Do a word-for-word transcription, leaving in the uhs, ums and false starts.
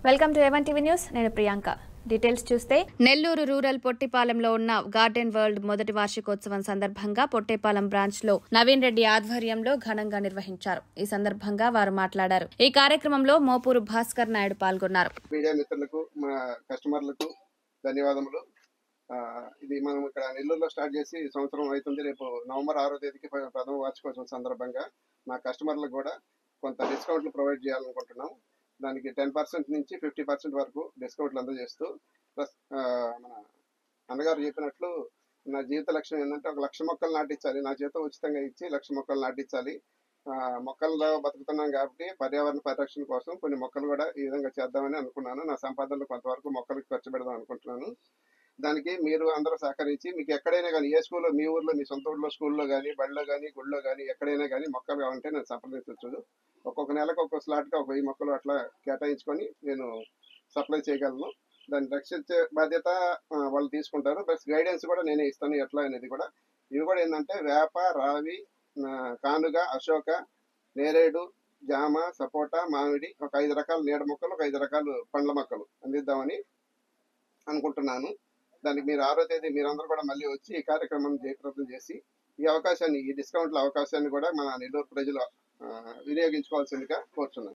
Welcome to A one TV news. నేను Priyanka. Details చూస్తే Nellore rural పొట్టిపాలెంలో ఉన్న గార్డెన్ వరల్డ్ మొదటి వార్షికోత్సవం సందర్భంగా పొట్టేపాలెం బ్రాంచ్ లో నవీన్ రెడ్డి ఆధ్వర్యంలో ఘనంగా నిర్వహించారు. ఈ సందర్భంగా వారు మాట్లాడారు. ఈ కార్యక్రమంలో మోపూరు భాస్కర్ నాయుడు పాల్గొన్నారు. మీడియా మిత్రులకు మా కస్టమర్లకు ధన్యవాదములు. ఇది మనం ఇక్కడ నెల్లూరులో స్టార్ట్ చేసి సంవత్సరం అవుతుంది. రేపు నవంబర్ ఆరో తేదీకి ప్రథమ వార్షికోత్సవం సందర్భంగా మా కస్టమర్లకు కూడా కొంత డిస్కౌంట్లు ప్రొవైడ్ చేయాలనుకుంటున్నాం. దానికి టెన్ పర్సెంట్ నుంచి ఫిఫ్టీ పర్సెంట్ వరకు డిస్కౌంట్లు అందజేస్తూ ప్లస్ మన అన్నగారు చెప్పినట్లు నా జీవిత లక్ష్యం ఏంటంటే ఒక లక్ష మొక్కలు నాటించాలి. నా జీవితం ఉచితంగా ఇచ్చి లక్ష మొక్కలు నాటించాలి. మొక్కల్లో బతుకుతున్నాం కాబట్టి పర్యావరణ పరిరక్షణ కోసం కొన్ని మొక్కలు కూడా ఈ విధంగా చేద్దామని అనుకున్నాను. నా సంపాదనలో కొంతవరకు మొక్కలకు ఖర్చు పెడదాం అనుకుంటున్నాను. దానికి మీరు అందరూ సహకరించి మీకు ఎక్కడైనా కానీ ఏ స్కూల్లో మీ ఊర్లో మీ సొంత ఊర్లో స్కూల్లో కానీ బడిలో కానీ గుళ్ళో కానీ ఎక్కడైనా కానీ మొక్కలు కావాలంటే నేను సంప్రదించవచ్చు. ఒక్కొక్క నెలకు ఒక్కొక్క స్లాట్గా ఒక వెయ్యి మొక్కలు అట్లా కేటాయించుకొని నేను సప్లై చేయగలను. దాన్ని రక్షించే బాధ్యత వాళ్ళు తీసుకుంటారు. ప్లస్ గైడెన్స్ కూడా నేనే ఇస్తాను ఎట్లా అనేది కూడా. ఇవి కూడా ఏంటంటే వేప, రావి, కానుగ, అశోక, నేరేడు, జామ, సపోటా, మామిడి ఒక ఐదు రకాల నీడ మొక్కలు, ఒక ఐదు రకాల పండ్ల మొక్కలు అందిద్దామని అనుకుంటున్నాను. దానికి మీరు ఆరో తేదీ మీరందరూ కూడా మళ్ళీ వచ్చి ఈ కార్యక్రమాన్ని జయప్రదం చేసి ఈ అవకాశాన్ని ఈ డిస్కౌంట్ల అవకాశాన్ని కూడా మన నెల్లూరు ప్రజలు వినియోగించుకోవాల్సిందిగా కోరుతున్నాను.